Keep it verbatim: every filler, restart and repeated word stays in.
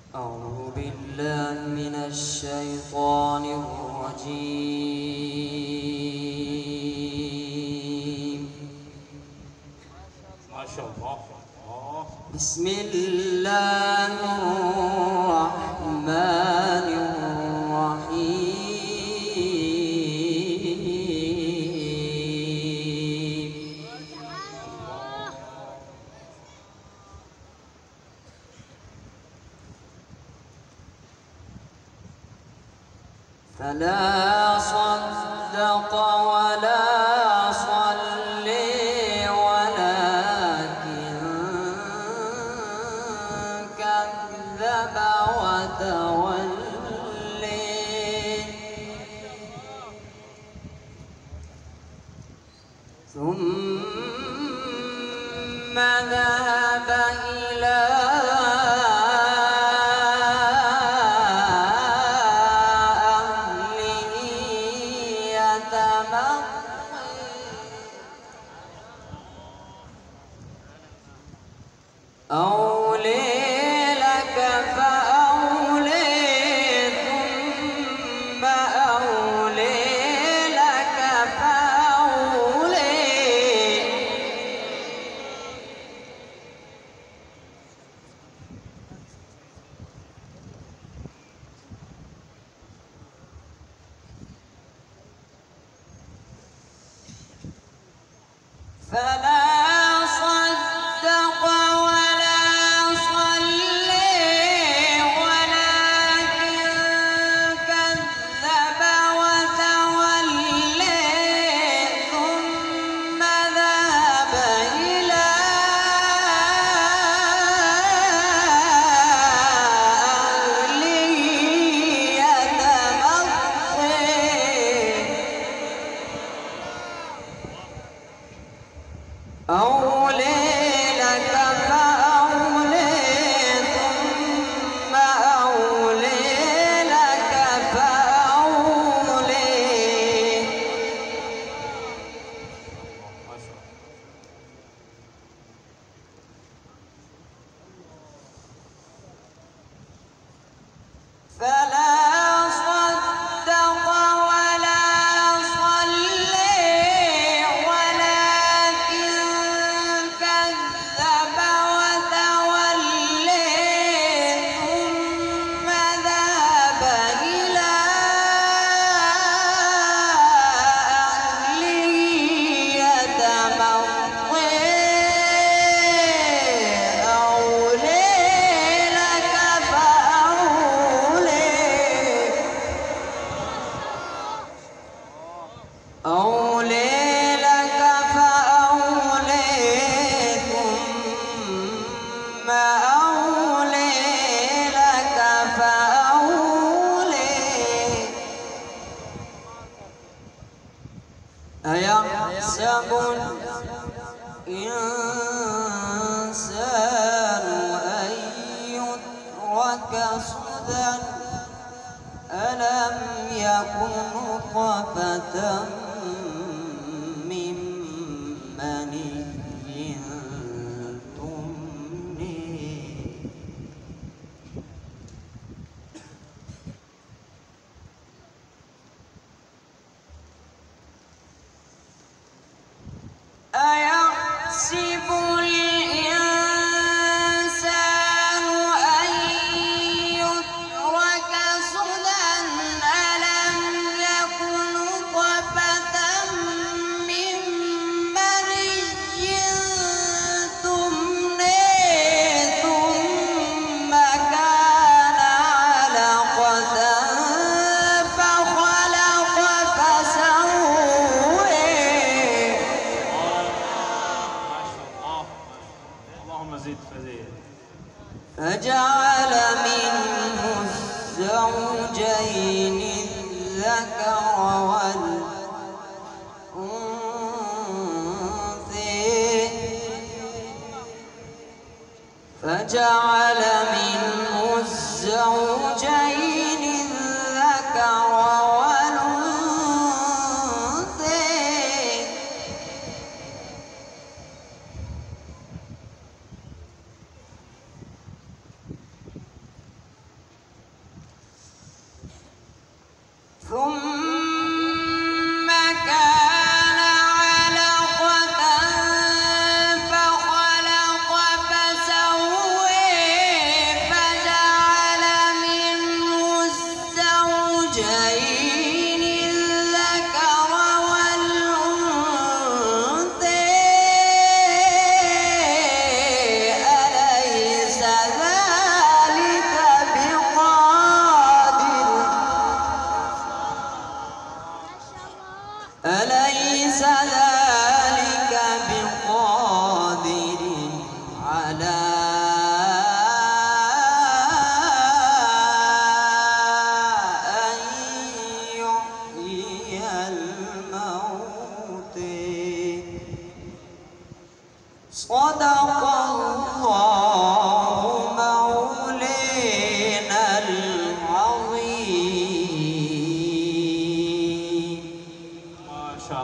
أعوذ بالله من الشيطان الرجيم. ما شاء الله. بسم الله الرحمن الرحيم. فلا صدق ولا صلي ولكن كذب وتولي ثم ذهب إلى أولي لك فأولي ثم أولي لك فأولي فلا أولي لك فأولي ثم أولي لك فأولي فلا أولي لك فأولي ثم أولي لك فأولي أيحسب الإنسان أن يترك سدى ألم يكن نطفة من مني تمني أيحسب الإنسان أن يترك سدى ألم يكن نطفة من مني تمني ثم كان علقة فخلق فسوي اللهم زد فزيد فجعل منه الزوجين الذكر والأنثى فجعل منه الزوجين الذكر والأنثى صدق الله